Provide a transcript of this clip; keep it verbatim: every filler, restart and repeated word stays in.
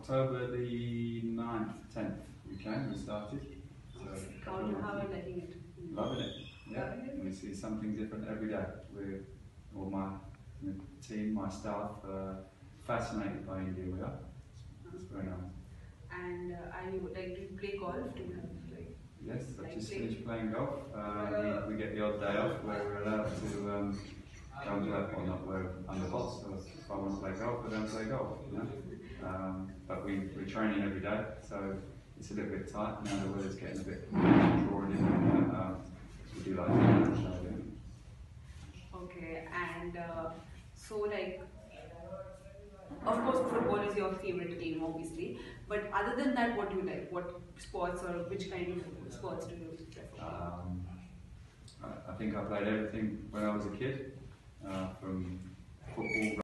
October the ninth, tenth we came, we started. So How do how are you liking it? Loving it, yeah. Loving it? We see something different every day. We're, all my you know, team, my staff, uh, fascinated by India we are. It's very nice. And uh, are you like do you play golf? Do you have like Yes, I've like just play? finished playing golf. Uh, we, we get the odd day off where we're allowed to um, go and play, well not we're under boss, so if I want to play golf, I don't play golf, you know. Um, but we, we're training every day, so it's a little bit tight now the weather's getting a bit drawing in, but um, we do like to so, yeah. Okay, and uh, so like, of course, football is your favorite game, obviously. But other than that, what do you like? What sports or which kind of sports do you prefer? Um, I, I think I played everything when I was a kid, uh, from football.